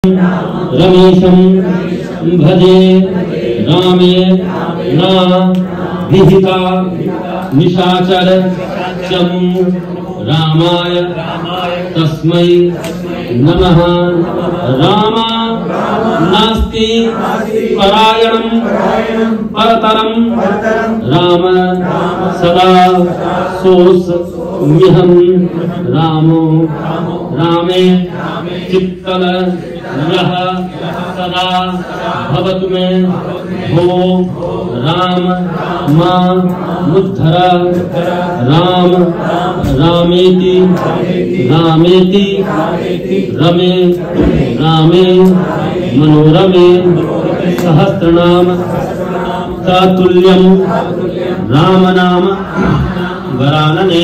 रमेशं भजे रामे ना विहिता निशाचर चमु रामाय तस्मै नमः। रामा नास्ति परायणं परतरं राम सदा सोऽस्म्यहं। रामो रामे चित्तल यह सदा भवतु मे भो। राम मां मुद्धर राम रामेति रामेति रमे रामे मनोरमे सहस्रनाम ततुल्यं राम नाम वरानने।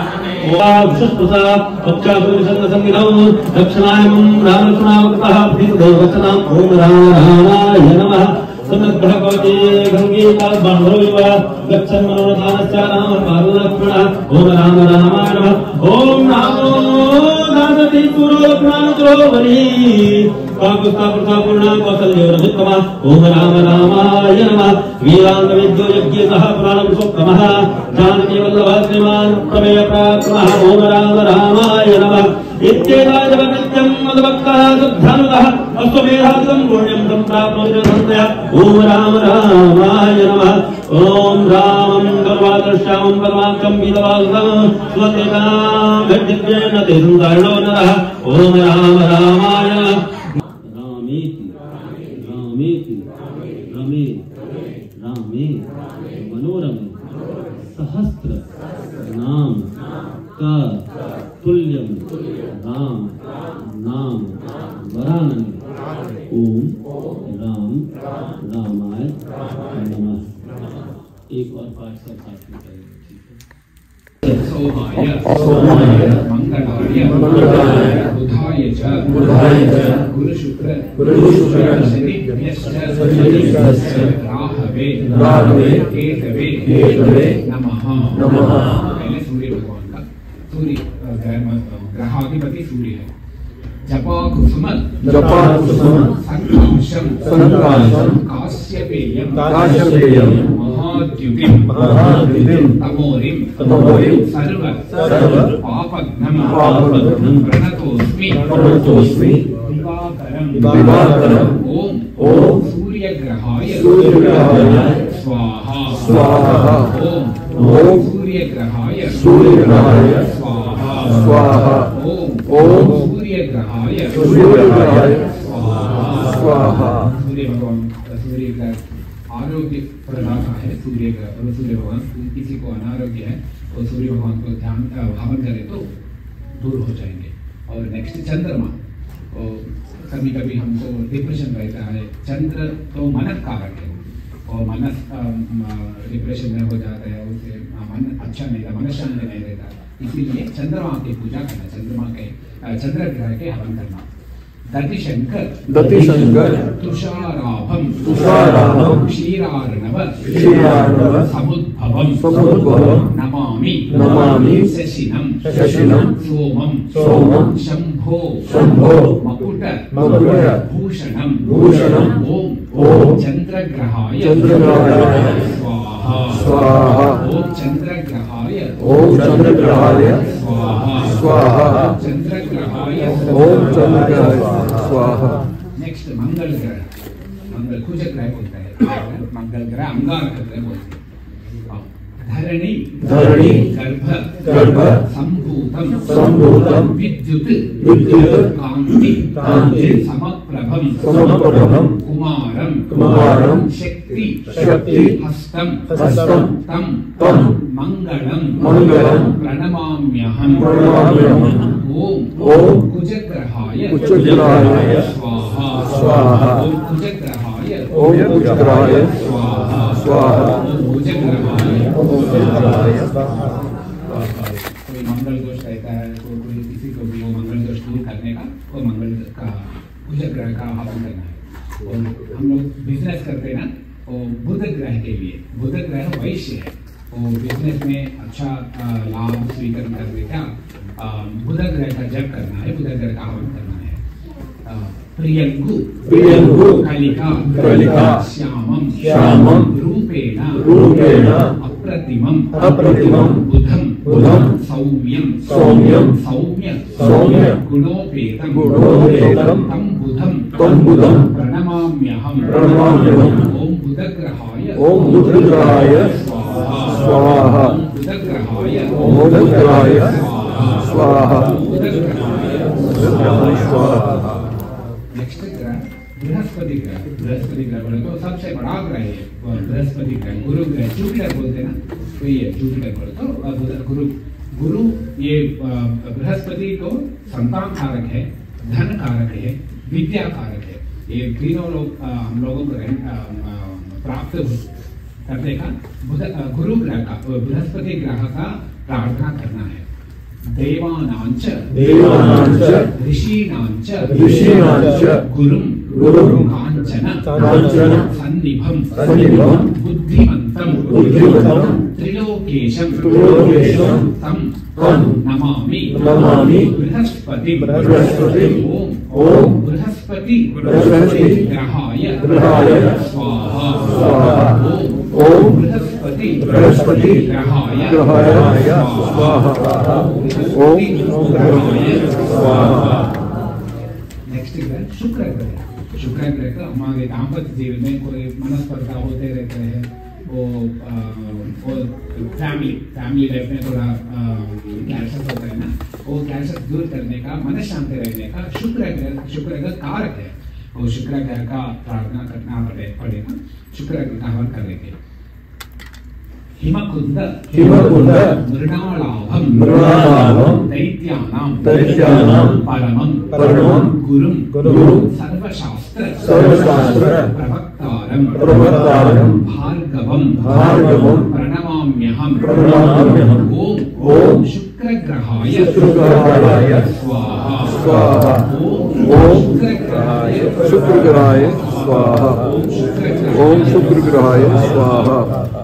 दक्षिणायं रामलक्ष्मणावकृतः प्रीतदेवचनाम् ओम राम रामाय नमः। समग्रभवते गंगेता बान्धवैव गच्छन् मनोरथानश्च राम पार्वलक्ष्मणः ओम राम रामाय नमः। ओम नमो नारदी पुरोलक्ष्मणानुद्रोवरी काकुस्तापूर्णा कौसल्योरधिकमः ओम राम रामाय नमः। वीरांगविद्यो यज्ञेतः पुराणपुरुषोत्तमः जानकी वल्लभः श्रीमान् प्रमेय प्राप्तः ओम राम रामाय नमः। इत्येताय जगन्नित्यं मद्भक्तः शुद्धानुगः अश्वमेधादिकं पुण्यं तं प्राप्नोति संतया ओम राम रामाय नमः। ओम रामं सर्वादर्श्यामं परमार्थं विदवासं स्वतेनां भज्येन ते संसारिणो नरः ओम राम रामाय रामेति रामेति रमे रामे मनोरमे सहस्र नाम तुल्यं राम नाम वरानने। ओम राम रामाय नमः। एक और पाठ सब साथ में करेंगे। सोमाय मंगलाय बुधाय च गुरुशुक्र शनिभ्यश्च राहवे केतवे नमः। पहले सूर्य भगवान का सूर्य ग्रहाधिपति सूर्य है। जपा कुसुम संकाशम काश्यपेयम महाद्युतिम तमोरिम सर्व पापघ्नम प्रणतोस्मि दिवाकरम ओम सूर्यग्रहाय स्वाहा ओम सूर्यग्रहाय स्वाहा ओम सूर्यग्रहाय स्वाहा। सूर्य भगवान सूर्य का आरोग्य प्रदाता है। सूर्य भगवान किसी को अनारोग्य है तो सूर्य भगवान को ध्यान हवन करे तो दूर हो जाएंगे। और नेक्स्ट चंद्रमा, कभी कभी हमको डिप्रेशन रहता है। चंद्र तो मनस कारक है और मनस डिप्रेशन में हो जाता है, उससे मन अच्छा नहीं रहता, मन शांति नहीं रहता। इसीलिए चंद्रमा की पूजा करना, चंद्रमा के चंद्र ग्रह के हवन करना। दतिशंकर तुषाराभम क्षीरार्णव समुद्भवम नमामि शशिनम सोमम शंभो मकुट भूषणम ओम चंद्रग्रहाय स्वाहा ओम चंद्रग्रहाय स्वाहा चंद्रग्रहाय स्वाहा। नेक्स्ट मंगल ग्रह, मंगल कुछ ग्रह बोलता है, मंगल ग्रह अंगारक ग्रह बोलते हैं। धरणी गर्भ संभूतम विद्युत कांति समप्रभम कुमारम शक्ति हस्तम तम मंगलम प्रणमाम्यहम्। ओम कुजग्रहाय स्वाहा ओम कुजग्रहाय स्वाहा कोई मंगल दोष रहता है तो कोई किसी को भी वो मंगल दोष दूर करने का वो मंगल का कुजग्रह का हवन करना है। और हम लोग बिजनेस करते हैं ना, वो बुध ग्रह के लिए, बुध ग्रह वैश्य है, वो बिजनेस में अच्छा लाभ स्वीकार करने का बुध ग्रह का जप करना है, बुध ग्रह का हवन करना है। प्रियंगु कलिका श्यामम रूपेण अप्रतिमं बुधं सौम्यं सौम्य गुणोपेतं तं बुधं प्रणमाम्यहम् ओम बुधग्रहाय स्वाहा बुधग्रहाय स्वाहा नेक्स्ट ग्रह बृहस्पति ग्रह बोले तो सबसे बड़ा ग्रह है बृहस्पति ग्रह गुरु ग्रह जुपिटर बोलते हैं ना तो ये जुपिटर बोले तो गुरु ये बृहस्पति को संतान कारक है धन कारक है विद्या कारक है ये तीनों लोग हम लोगों को प्राप्त करने का गुरु ग्रह का बृहस्पति ग्रह का प्रार्थना करना है देवानांच ऋषीणांच गुरुं कांचन सन्निभं बुद्धिमन्तं त्रिलोकेशं तं नमामि बृहस्पति ओम बृहस्पति ग्रहाय स्वाहा ओम बृहस्पति ग्रहाय स्वाहा ओम स्वाहा। नेक्स्ट ग्रह शुक्र ग्रह का हमारे दाम्पत्य जीवन में कोई मनस्पर्धा होते रहते हैं वो फैमिली लाइफ में थोड़ा क्लैशेस होता है ना वो क्लैशेस दूर करने का मन शांति रहने का शुक्र ग्रह कारक है वो शुक्र ग्रह का प्रार्थना करना पड़ेगा शुक्र ग्रह का हवन करेंगे हिमकुंद मृणालाभं दैत्यानां परमं गुरुं सर्वशास्त्र प्रवक्तारं भार्गवं प्रणमाम्यहम् ओम शुक्रग्रहाय स्वाहा ओम शुक्रग्रहाय स्वाहा ओम शुक्रग्रहाय स्वाहा।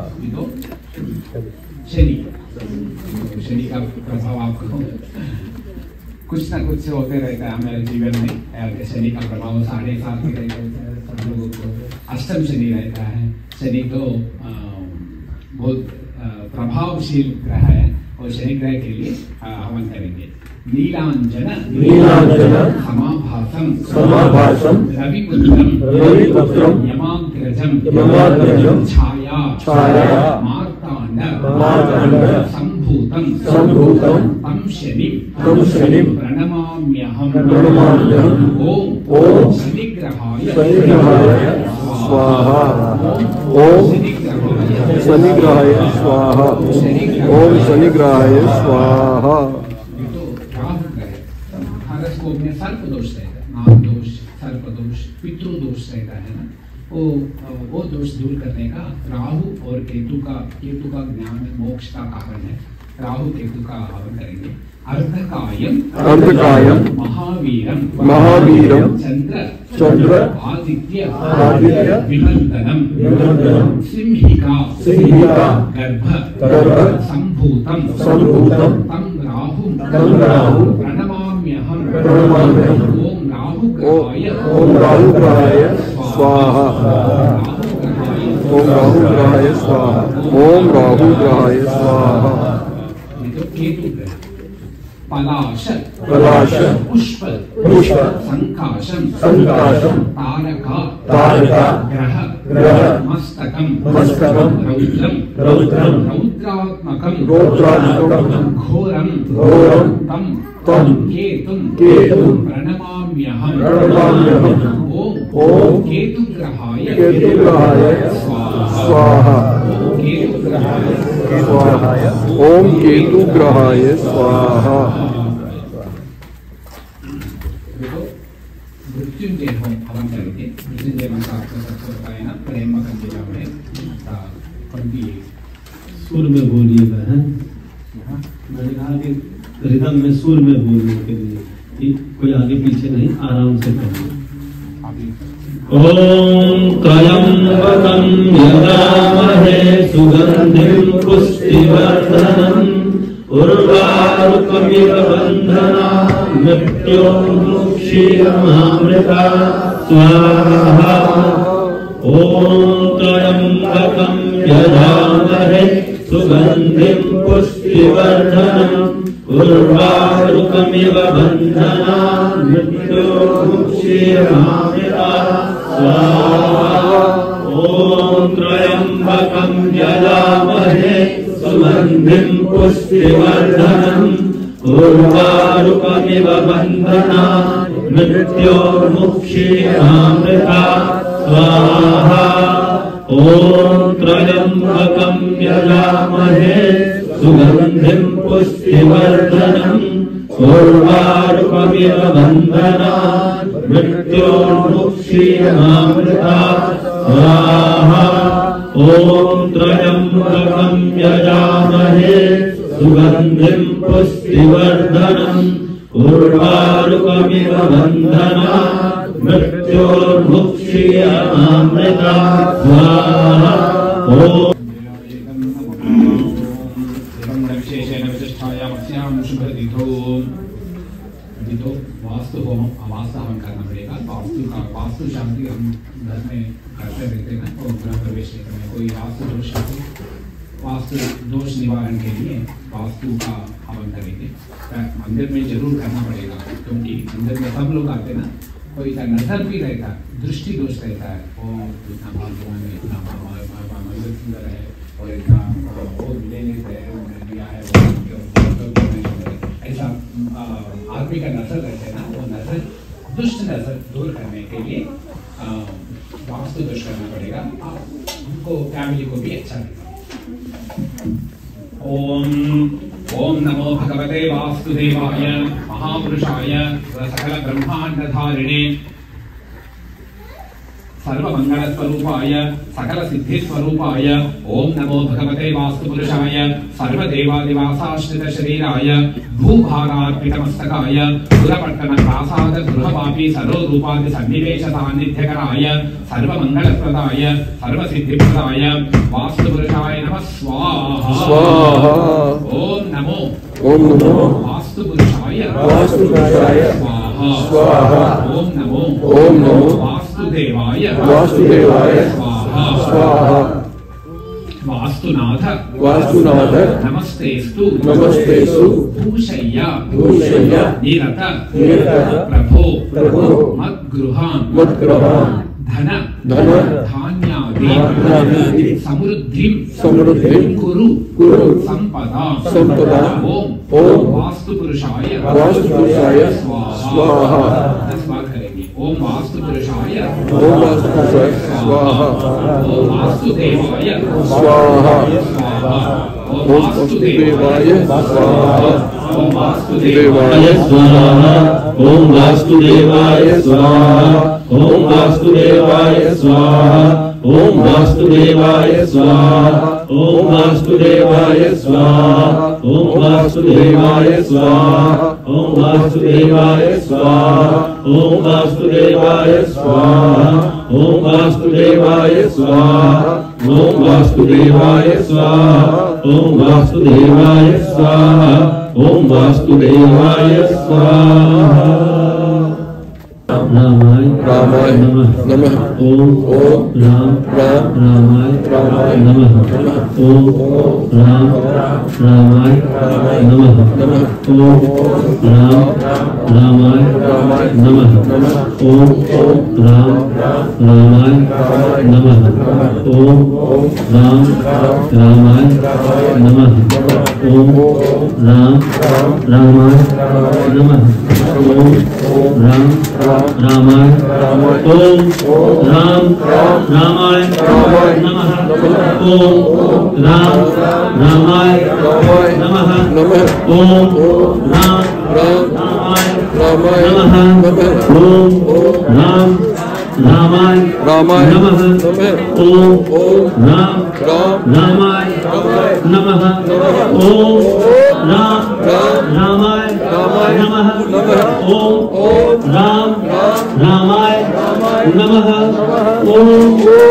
शनि का प्रभाव आपको कुछ ना कुछ होते रहता है हमारे जीवन में शनि का प्रभाव 7.5 के रहते हैं सब लोगों को अष्टम शनि रहता है शनि तो बहुत प्रभावशील ग्रह है और शनि ग्रह के लिए हवन करेंगे नीलांजन समाभासं रविपुत्रं यमाग्रजं छाया मार्तांड संभूतं तं शनिं प्रणमाम्यहम् ओम शनिग्रहाय स्वाहा ओम शनिग्रहाय स्वाहा ओम शनिग्रहाय स्वाहा। हॉरोस्कोप में सर्प दोष रहता है नाग दोष सर्प दोष पितृ दोष रहता है ना वो दोष दूर करने का राहु और केतु का ज्ञान मोक्ष का कारण है राहु केतु का हवन करेंगे अर्धकायम महावीरम चंद्र आदित्य विनंदनम सिंहिका गर्भ संभूतम तम राहु प्रणमाम्यहम् ओम राहुग्रहाय स्वाहा ओम राहुग्रहाय स्वाहा ओम राहुग्रहाय स्वाहा। केतु ग्रह पलाश पुष्प संकाशम तारका ग्रह मस्तकम रौद्रात्मकम घोरम तम केतुं प्रणमाम्यहम् ओम केतुग्रहाय स्वाहा ओम केतुग्रहाय स्वाहा। मृत्युंजय हवन करेंगे मृत्युंजय मंत्र आपको सबसे बताया ना प्रेम कंदिला में सुर में बोलिएगा है मैंने कहा कि रिदम में सुर में बोलने के लिए कोई आगे पीछे नहीं आराम से करिए। ओम त्र्यंबकं यजामहे सुगंधिं पुष्टिवर्धनम् उर्वारुकमिव बन्धनान् मृत्योर्मुक्षीयमामृतात् क्षीरमामृता स्वाहा। ओम त्र्यंबकं यजामहे सुगंधिं पुष्टिवर्धनम् उर्वारुकमिव बन्धनान् मृत्योर्मुक्षीयमामृता स्वाहा। ओम त्र्यंबकं यजामहे सुगंधिं पुष्टिवर्धनम् उर्वारुकमिव बन्धनान् मृत्योर्मुक्षीयमामृता स्वाहा। ओम त्र्यंबकं यजामहे सुगंधिं पुष्टिवर्धनम् उर्वारुकमिव बन्धनान् मृत्योर्मुक्षीयमामृता स्वाहा। ओम त्र्यंबकं यजामहे सुगंधिं पुष्टिवर्धनम् उर्वारुकमिव बन्धनान् मृत्योर्मुक्षीयमामृता स्वाहा। विशेषेण विशिष्टायामस्यां शुभतिथौ वास्तु होम वास्तु हवन करना पड़ेगा। वास्तु शांति हम घर में करते रहते हैं और गृह प्रवेश में कोई वास्तु दोष निवारण के लिए वास्तु का हवन करेंगे। मंदिर में जरूर करना पड़ेगा क्योंकि मंदिर में सब लोग आते हैं ना, कोई का नजर भी रहता है, दृष्टि दोष रहता है। इतना भगवान ने इतना मंदिर सुंदर है और इतना वो लेने से दिया है, ऐसा आदमी का नजर रहता है ना, वो नजर दुष्ट नजर दूर करने के लिए वास्तु दोष करना पड़ेगा। उनको फैमिली को भी अच्छा लगेगा। ओम ओम नमो भगवते वासुदेवाय महापुरुषाय सकल ब्रह्मांड धारिणे सर्वमंगल स्वरूपाय सकल सिद्धि स्वरूपाय ओम नमो भगवते वास्तुपुरुषाय सर्वदेवादिवासाश्रित शरीराय भूभागार्पितमस्तकाय पुरपट्टन प्रासाद गृहवापी सर्वरूपादि सन्निवेश सान्निध्यकराय सर्वमंगलप्रदाय सर्वसिद्धिप्रदाय वास्तुपुरुषाय नमः स्वाहा। ओम नमो वास्तुपुरुषाय स्वाहा। ओम नमो वास्तुदेवाय स्वाहा। वास्तुनाथ नमस्तेस्तु भूषय्या निरत प्रभो मद्गृहान् धन धान्यादि समृद्धिं कुरु संपदा। ओम वास्तुपुरुषाय स्वाहा। 10 बार करेंगे। ओम वास्तुपुरुषाय स्वाहा। ओम वास्तुदेवाय स्वाहा। ओम वास्तुदेवाय स्वाहा। ओम वास्तुदेवाय स्वाहा। ओम वास्तुदेवाय स्वाहा। ओम वास्तुदेवाय स्वाहा। ओम वास्तुदेवाय स्वाहा। ओम वास्तुदेवाय स्वाहा। ओम वास्तुदेवाय स्वाहा। ओम वास्तुदेवाय स्वाहा। ओम वास्तुदेवाय स्वाहा। ओम वास्तुदेवाय स्वाहा। ओम वास्तुदेवाय स्वाहा। ओम वास्तुदेवाय स्वाहा। ओम वास्तुदेवाय स्वाहा। रामाय नमः। ओम रामाय नमः। ओम रामाय नमः। ओम रामाय नमः। ओम रामाय नमः। ओम रामाय नमः। ओम रामाय नमः। ओम रामाय ओम रामाय नमः। ओम रामाय नमः। ओम रामाय नमः। ओम रामाय नमः। ओम रामाय नमः। ओम रामाय नमः। ओम रामाय नमः। ओम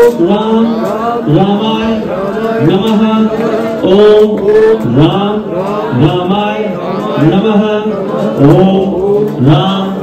रामाय नमः। ओम रामाय नमः। ओम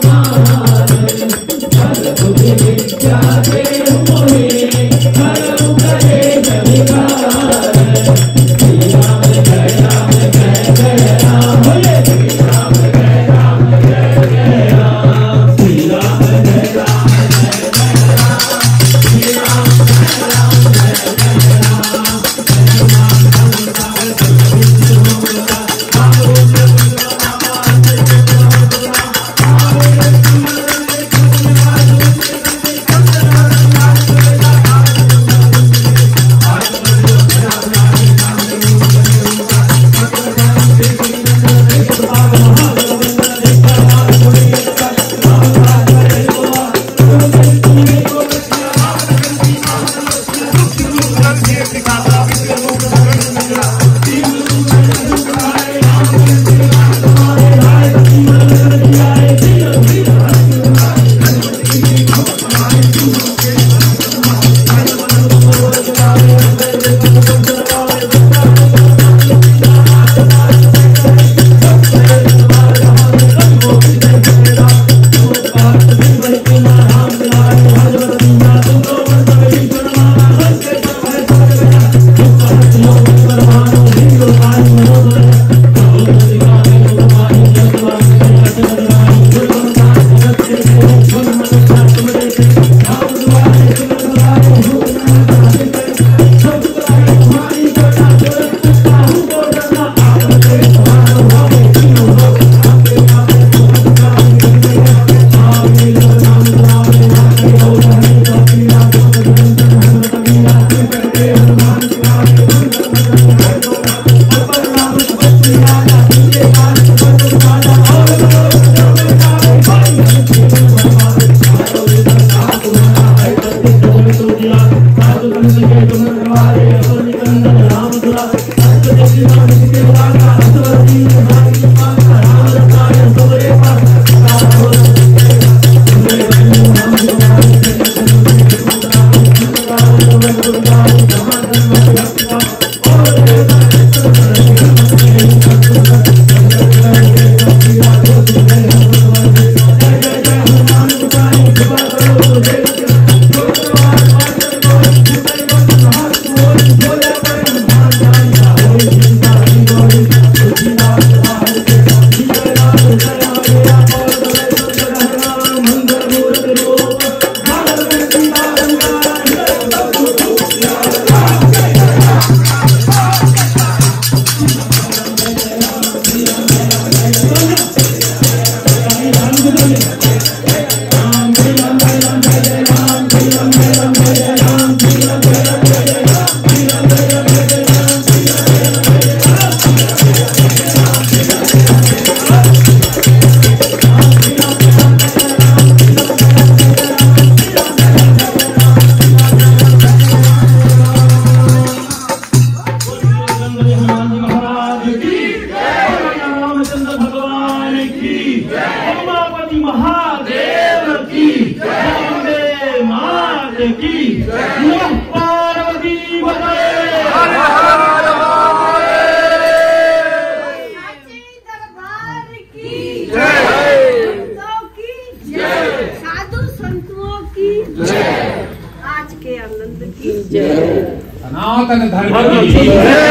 सनातन धर्म की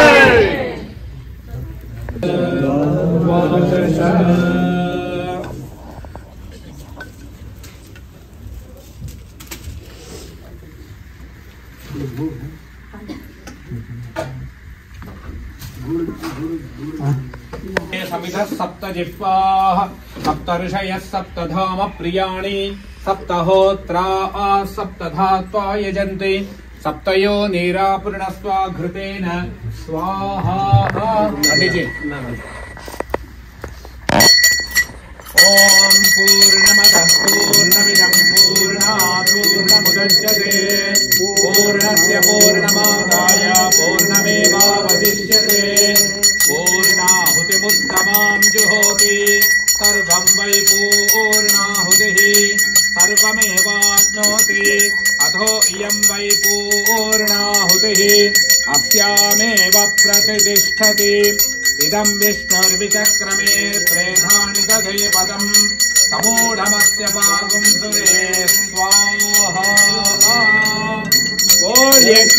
समिधः सप्तजिह्वाः सप्तऋषयः सप्तधाम प्रियाणि सप्तहोत्राः सप्तधात्वा यजन्ति सप्तयो नीरापूर्णस्वा घृतेन स्वाहा। ओम पूर्णमदः पूर्णमिदं पूर्णात् पूर्णमुदच्यते पूर्णस्य पूर्णमादाय पूर्णमेवावशिष्यते पूर्णाहुतिमुत्तमां जुहोति सर्वं वै पूर्णाहुतिः सर्वमेवाप्नोति अथो इयं वै पूर्णाहुतिः अस्यामेव प्रतिष्ठति इदं विष्णुर्विचक्रमे त्रेधानि दधे पदं तमूढमस्य पागुं सुरे स्वाहा।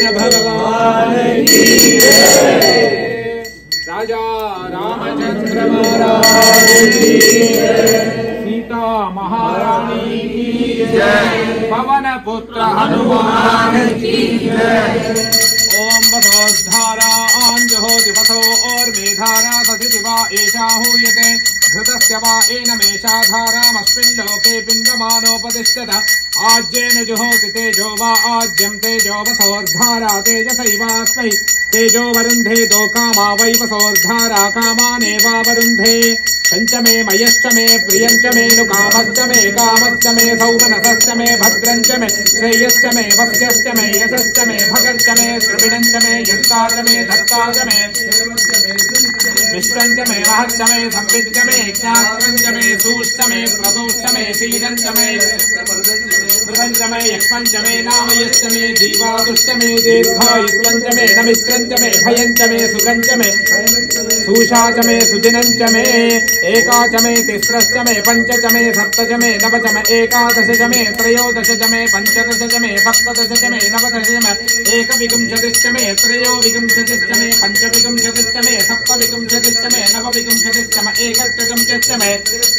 कृष्ण भगवान की जय। राजा रामचंद्र महाराज की जय। सीता महारानी की जय। पवन पुत्र हनुमान की जय। ओम वसोद्धारां जुहोति वसो और मेधारा सतिति वा एषा हूयते घृतस्य वा एनमेषा धारामस्मिन् लोके पिण्डमानोपतिष्ठत आज्येन जुहोति तेजो वा आज्यं तेजो वसोर्धारा तेजसैवास्मै तेजो वरुन्धे दो कामा वै वसोर्धारा कामानेवा वरुन्धे पंचमे मयश्च मे प्रियञ्च मे नु कामश्च मे सौमनसश्च मे भद्रञ्च मे श्रेयश्च मे वस्यश्च मे यशश्च मे भगश्च मे द्रविणञ्च मे यन्ताच मे धत्ताच मे विश्वञ्च मे महश्च मे संविच्च मे ज्ञात्रञ्च मे सूश्च मे प्रसूश्च मे शीलञ्च मे मृगञ्च मे यक्ष्मञ्च मे नामयश्च मे जीवादुश्च मे दीर्घायुष्वञ्च मे नमित्रञ्च मे भयञ्च मे सुखञ्च मे सूषा च मे सुजिनञ्च मे एका च मे तिस्रश्च मे पंच च मे सप्त च मे नव च मे एकादश च मे त्रयोदश च मे पंचदश च मे सप्तदश च मे नवदश च मे एकविंशतिश्च मे त्रयोविंशतिश्च मे पंचविंशतिश्च मे सप्तविंशतिश्च मे नवविंशतिश्च मे एकत्रिंशतिश्च मे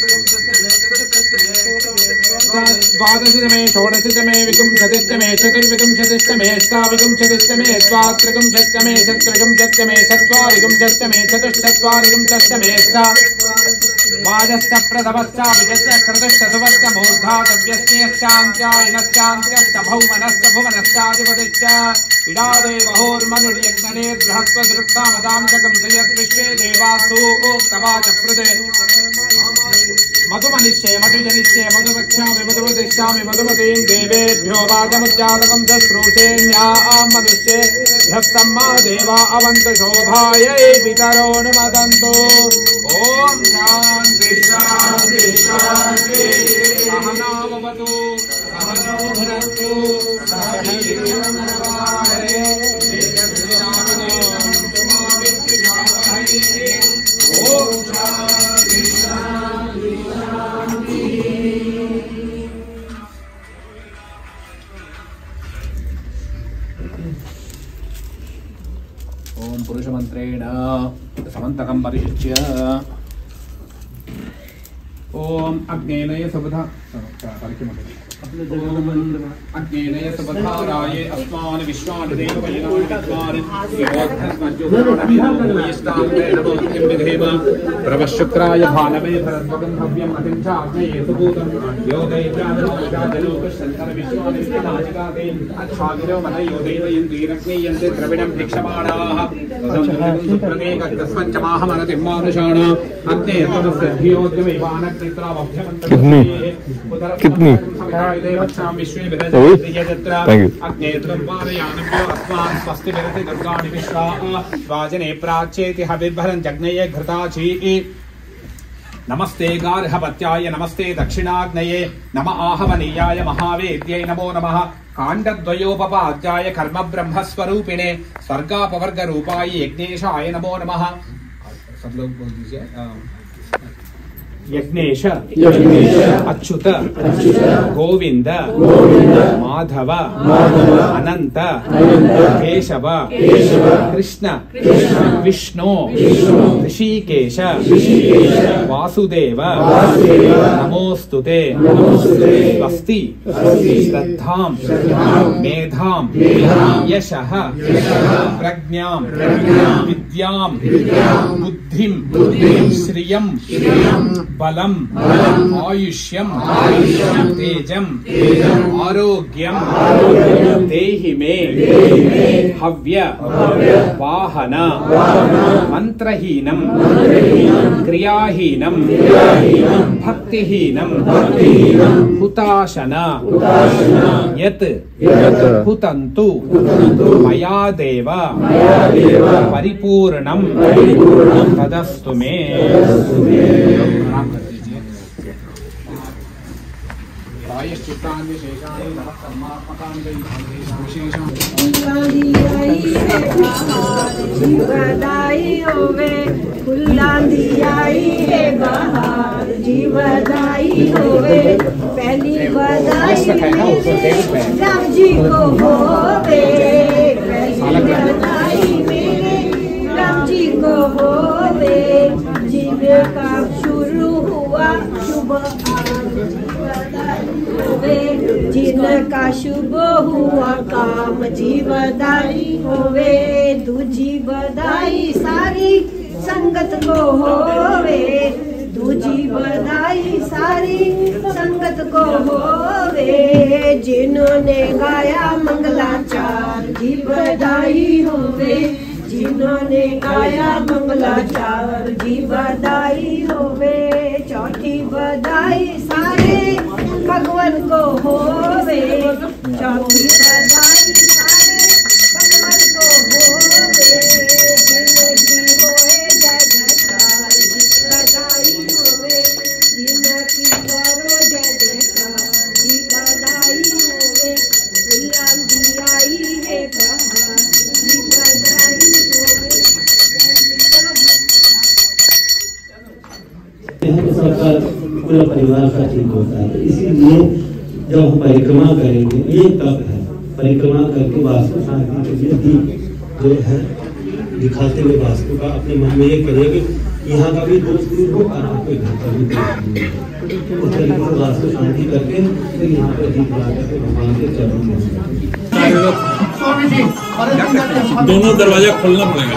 द्वादश च मे षोडश च मे विंशतिश्च मे चतुर्विंशतिश्च मे अष्टाविंशतिश्च मे द्वात्रिंशतिश्च मे चतुर्विंशतिश्च मे चत्वारिंशतिश्च मे चतुश्चत्वारिंशतिश्च मे वाजश्च प्रथमश्च विजश्च कृतश्च सुवश्च मूर्धातव्यस्यश्चान्त्यायनश्चान्त्यश्च भौमनश्च भुवनश्चाधिपतिश्च इडादेवहोर्मनुर्यज्ञने बृहस्पतिरुक्तामदां शकं जयद्विश्वे देवासु उक्तवाच प्रदे मधुमनिष्ये मधुजनिष्ये मधुवक्ष्यामि मधुवदिष्यामि मधुमतीं देवेभ्यो वाचमुच्चारकं दश्रूषेण्यां मधुष्ये ह्यस्तम्मा देवा अवन्तु शोभायै पितरोऽनुमदन्तु। ओम शांति शांति शांति। सहनावतु सहनौ भुनक्तु सह वीर्यं करवावहै तेजस्विनावधीतमस्तु मा विद्विषावहै। ओम शांति शांति शांति। ओम पुरुषमन्त्रेण समन्तकं परिशिच्य ओम अग्नेनय सुबधा अग्नेनय सुबधाराये अस्मान् विश्वान् देववैनान् प्रवशुक्राय भानवे भरद्वगं भव्यं अतिं च आग्नेये सुभूतं यो दैव्यादलोकशङ्कर विश्वान् विश्वनाशिकाते अच्छागिरो मनयो दैवयन्तीरग्नेयन्ते द्रविणं भिक्षमाणाः सुप्रदेकस्मञ्चमाहमनतिं मानुषाण अग्ने तमस्य धियोद्यमैवानक्तित्रावभ्यमन्तः कितनी विश्वे अग्ने त्वम्पारयानभ्यो अस्मान् स्वस्ति विरति दुर्गाणि विश्वा वाजने प्राच्येति हविर्भरन् जग्नये घृताची। नमस्ते गार्हपत्याय नमस्ते दक्षिणाग्नये नम आहवनीयाय महावेद्यै नमो नमः काण्डद्वयोपपाद्याय कर्म ब्रह्मस्वरूपिणे स्वर्गापवर्ग रूपाय यज्ञेशाय नमो नमः। सब लोग बोल दीजिए यज्ञेश अच्युत गोविंद माधव अनंत केशव कृष्ण विष्णु ऋषिकेश वासुदेव नमोस्तुते स्वस्ति श्रद्धां मेधां यशः प्रज्ञां विद्यां बुद्धिं श्रियं बलम आयुष्यम तेजम आरोग्यम देहि मे हव्य वाहन मंत्रहीनम क्रियाहीनम भक्तिहीनम हुताशन यत् हुतन्तु मया देव परिपूर्णं तदस्तु मे। जीवदाई होवे फुल्लांदी आई है बहार जीवदाई होवे पहली बधाई राम जी को होवे होवे, जिनका शुभ हुआ काम जीवदाई होवे, दूजी बधाई सारी संगत को होवे, दूजी बधाई सारी संगत को होवे, जिन्होंने गाया मंगलाचार जी बधाई होवे, जिन्होंने गाया मंगलाचार जी बधाई होवे, चौथी बधाई सारे भगवान को होवे, चौथी बधाई सारे भगवान को होवे, जिनकी होए जय जयकार जी बधाई होवे, जिनकी करो जय जयकार जी बधाई होवे, बुलंदी आई है बहार जी बधाई होवे। सबका पूरा परिवार का ठीक होता है। इसीलिए जब हम परिक्रमा करेंगे, ये तप है, परिक्रमा करके वास्तु शांति के लिए दीप जो है दिखाते हुए वास्तु का अपने मन में ये करिए कि यहाँ का भी दोष दूर हो और आपके घर का भी दोष दूर हो। उस तरीके से वास्तु शांति करके फिर यहाँ पर दीप ला करके भगवान के चरणों में दोनों दरवाजा खोलना पड़ेगा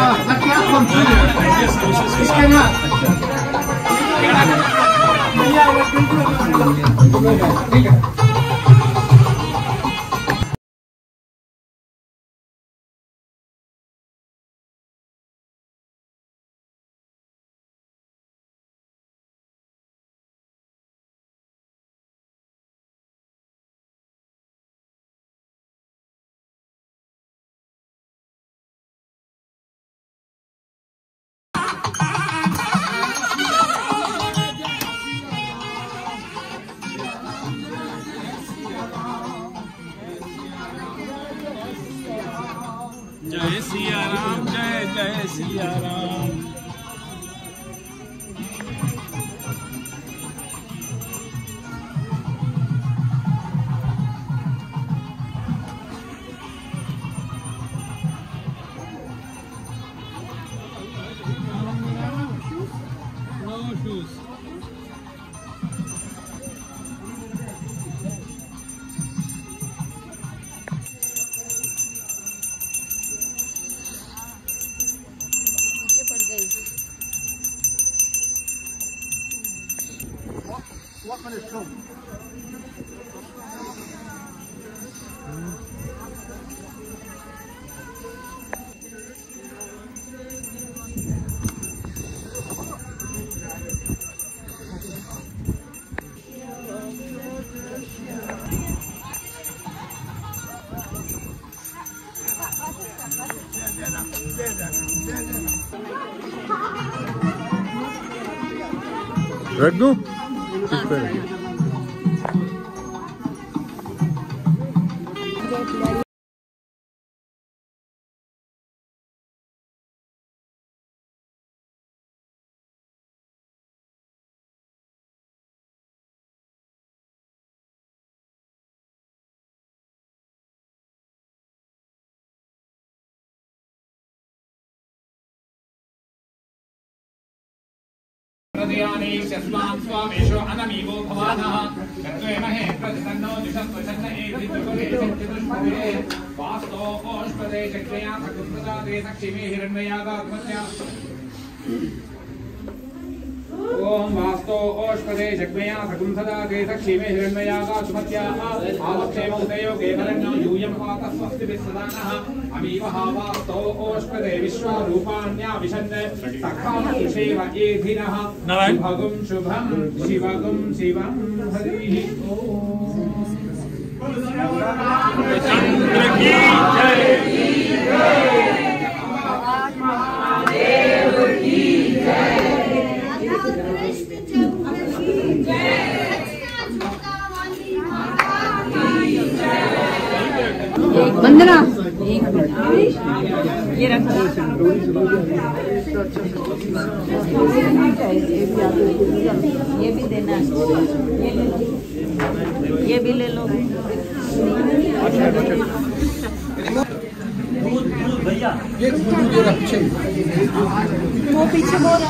जय सिया राम, जय जय सिया राम। रख दूं? स्वामेशो अनमीवो भवानः तत्त्वेमहे प्रतितन्नो द्विषत्वचन्न एतद्विपुले वास्तो ओष्पदे चक्रया सकुत्तदादे सक्षिमे हिरण्मयागात्मत्या ओम वास्तो ओष्पदे जग्मया सकुंसदादे सक्षिमे हिरण्मयागात्मत्या आलक्षेम उदयो केवलन्नो यूयं पातः स्वस्ति विस्सदानः अमीवः वास्तो ओष्पदे विश्वरूपाण्या विशन् सखानुषेव एधिनः शुभगुं शुभं शिवगुं शिवं हरिः चंद्र की जय महादेव की जय वंदना एक मिनट ये रख ये भी देना ये भी ले लो। वो पीछे बोल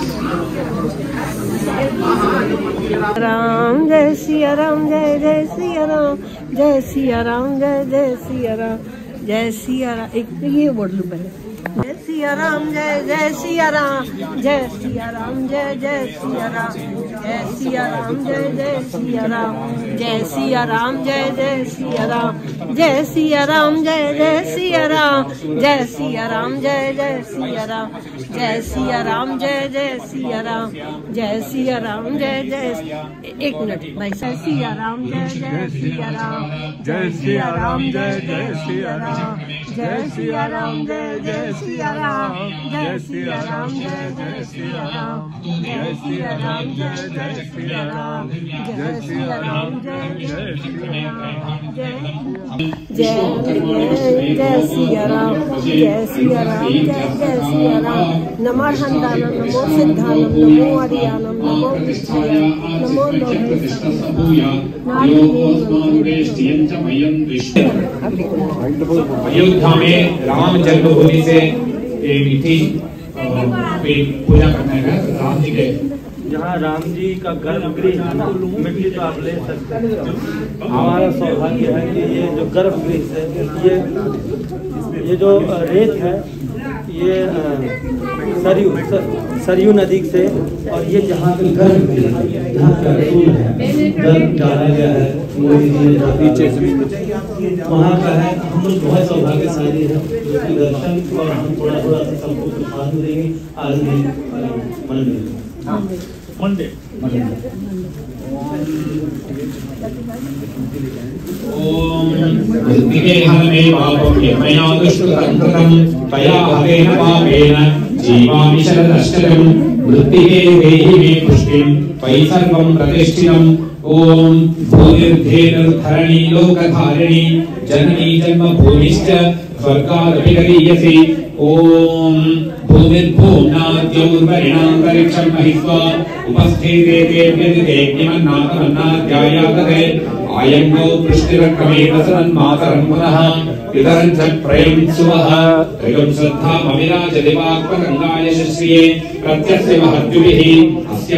राम जय सिया राम जय जय सिया राम जय सिया राम जय जय सिया राम जय सिया राम। एक ये बोल लूं पहले। जय सिया राम जय जय सिया राम जय सिया राम जय जय सिया राम जय सिया राम जय जय सिया राम जय सिया राम जय जय सिया राम जय सिया राम जय जय सिया राम जय सिया राम जय जय सिया राम जय सिया राम जय जय सिया राम जय सिया राम जय जय। एक मिनट भाई। जय सिया राम जय जय सिया राम जय सिया राम जय जय सिया राम जय सिया राम जय जय सिया राम जय सिया राम जय जय सिया राम जय सिया राम जय जय सिया राम जय सिया राम जय जय सिया राम जय सिया राम जय सिया राम जय जय सिया राम। नमो हंदानम नमो सिद्धानम नमो हरियानम नमो विष्णुये नमो अयोध्या में राम जन्मभूमि से एक मीठी पूजा करने का राम जी के जहाँ राम जी का गर्भगृह है ना, मिट्टी तो आप ले सकते हैं। हमारा सौभाग्य है कि ये जो गर्भगृह है, ये जो रेत है, ये सरयू नदी से, और ये जहाँ का गर्भगृह है, जहाँ का रसूल है, गर्भ डाला गया है मोदी जी ने पीछे से, वहाँ का है। हम लोग बहुत सौभाग्यशाली हैं कि दर्शन और हम थोड़ा थोड़ा सा सबको प्रसाद देंगे आज मंडे। ओम वृत्तिके हरणे पापं यमया दुष्कृतं कृतं तया हतेन पापेन जीवामि शरदश्चरं वृत्तिके देहि मे पुष्टिं त्वयि सर्वं प्रतिष्ठितम्। ओम भूमिर्धेनुर्धरणी लोकधारिणी जननी जन्मभूमिश्च स्वर्गादपि गरीयसी। ओम भूमिर्भूम्नाद्यौर्वरिणान्तरिक्षं महित्वा उपस्थिते देव्यदिदेव्यमन्नाथमन्नाध्यायातते आयङ्गो वृष्टिरक्रमेण सन्मातरं पुनः पितरं च प्रयं सुवः त्रयं श्रद्धामविराजदिवाक्पतङ्गाय श्रिये प्रत्यस्य महद्युभिः अस्य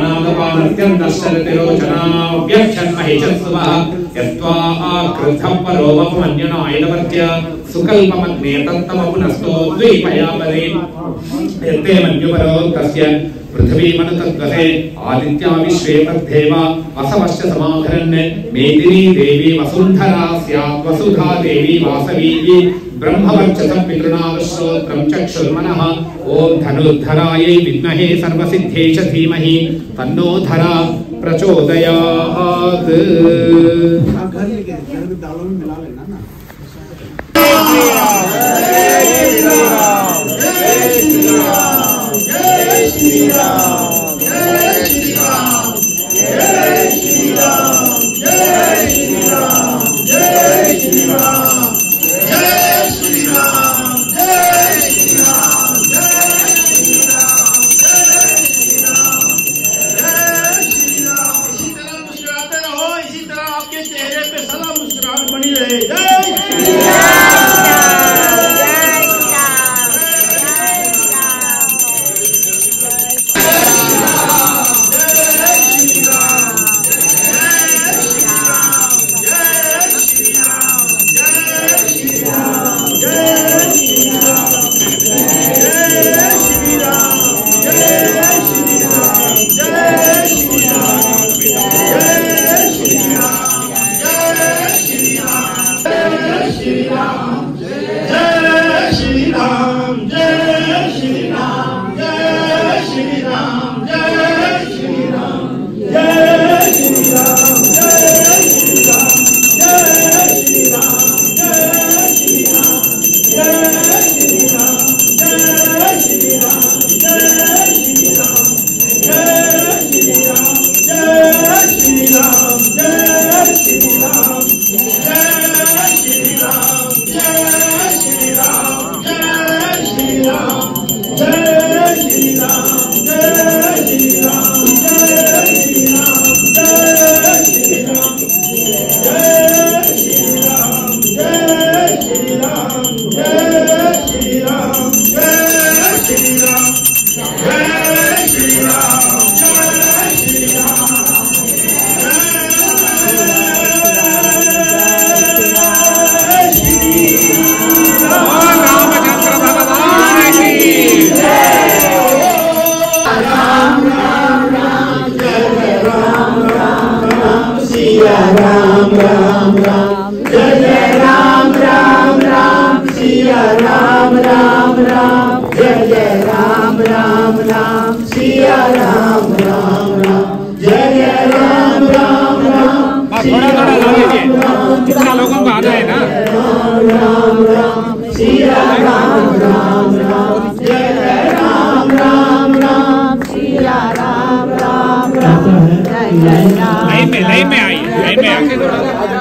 प्राणादपानत्यन्तश्चरतिरोचनाव्यक्षन्महि च सुवः यत्त्वा आकृतं परो वपुमन्यनायनवत्य सुकल्पमग्ने तत्तमपुनस्तो द्वीपयापदे यत्ते मन्युपरो तस्य पृथ्वीमनुतत्वते आदित्या विश्वे तद्धेवा वसवश्च समाधरन् मेदिनी देवी वसुन्धरा स्यात् वसुधा देवी वासवी ब्रह्मवर्चसं पितृणावश्रोत्रं चक्षुर्मनः। ओम धनुर्धरायै विद्महे सर्वसिद्धये च धीमहि तन्नो धरा प्रचोदयात्। सिया राम राम राम, जय जय राम राम राम, सिया राम राम राम, जय जय राम राम राम, थोड़ा थोड़ा ला लीजिए, इतना लोगों को आना है ना। राम राम राम, सिया राम राम राम, जय जय राम राम राम, सिया राम राम राम, जय जय राम। लाइन में आई, लाइन में आके थोड़ा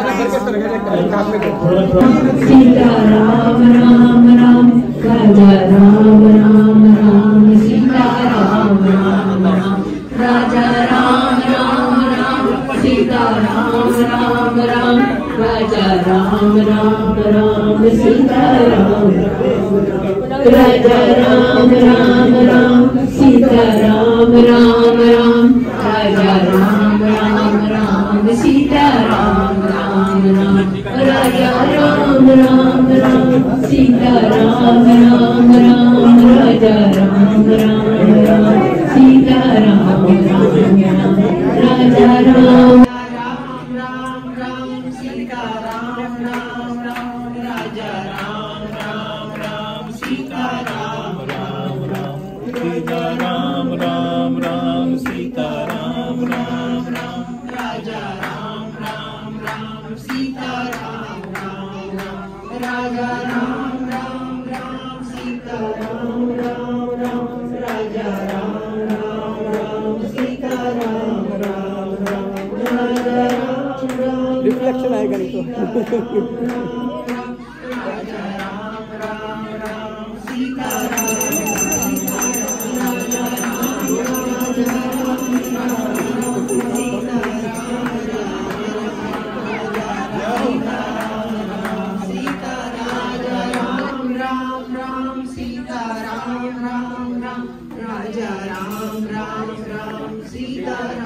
सीता राम राम राम, राजा राम राम राम, सीता राम राम राम, राजा राम राम राम, सीता राम राम राम, राजा राम राम राम, सीता राम राजा राम राम राम, सीता राम राम राम, राजा राम राम राम, सीता राम राम राम, राजा राम राम राम, सीता राम राम राम, राजा राम राम राम, सीता राम राम राम, राजा राम रिफ्लेक्शन आएगा नहीं तो। राजा राम राम राम, सीता